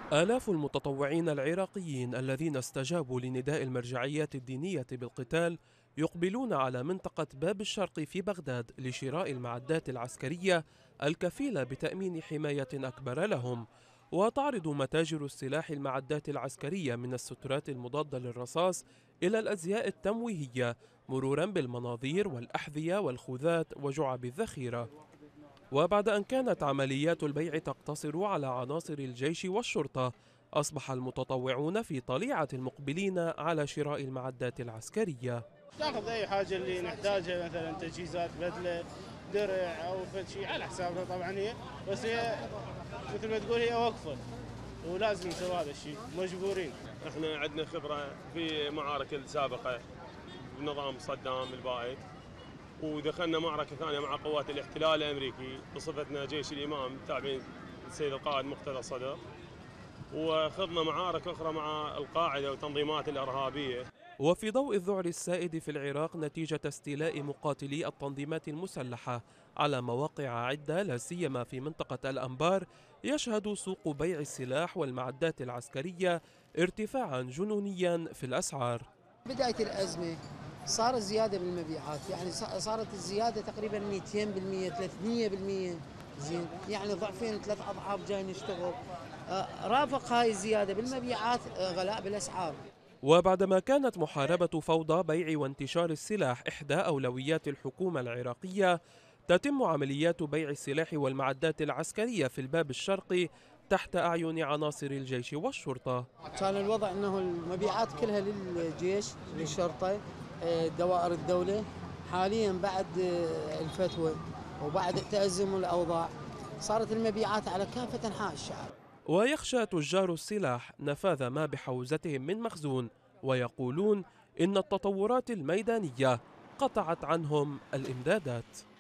آلاف المتطوعين العراقيين الذين استجابوا لنداء المرجعيات الدينية بالقتال يقبلون على منطقة باب الشرق في بغداد لشراء المعدات العسكرية الكفيلة بتأمين حماية أكبر لهم. وتعرض متاجر السلاح المعدات العسكرية من السترات المضادة للرصاص إلى الأزياء التمويهية، مرورا بالمناظير والأحذية والخوذات وجعب الذخيرة. وبعد أن كانت عمليات البيع تقتصر على عناصر الجيش والشرطة، أصبح المتطوعون في طليعة المقبلين على شراء المعدات العسكرية. ناخذ اي حاجه اللي نحتاجها، مثلا تجهيزات، بدله، درع او فد شيء على حسابنا طبعا هي، بس هي مثل ما تقول هي وقفه ولازم نسوي هذا الشيء، مجبورين. احنا عندنا خبره في معارك السابقه بنظام صدام البائد، ودخلنا معركه ثانيه مع قوات الاحتلال الامريكي بصفتنا جيش الامام تابعين السيد القائد مقتدى الصدر، وخضنا معارك اخرى مع القاعده والتنظيمات الارهابيه. وفي ضوء الذعر السائد في العراق نتيجة استيلاء مقاتلي التنظيمات المسلحة على مواقع عدة لا سيما في منطقة الأنبار، يشهد سوق بيع السلاح والمعدات العسكرية ارتفاعا جنونيا في الأسعار. بداية الأزمة صار زيادة بالمبيعات، يعني صارت الزيادة تقريبا 200% 300%. زين، يعني ضعفين 3 أضعاف جاي نشتغل. رافق هاي الزيادة بالمبيعات غلاء بالأسعار. وبعدما كانت محاربة فوضى بيع وانتشار السلاح إحدى أولويات الحكومة العراقية، تتم عمليات بيع السلاح والمعدات العسكرية في الباب الشرقي تحت أعين عناصر الجيش والشرطة. كان الوضع أنه المبيعات كلها للجيش للشرطة، دوائر الدولة. حاليا بعد الفتوى وبعد تأزم الأوضاع صارت المبيعات على كافة أنحاء الشعب. ويخشى تجار السلاح نفاذ ما بحوزتهم من مخزون، ويقولون إن التطورات الميدانية قطعت عنهم الإمدادات.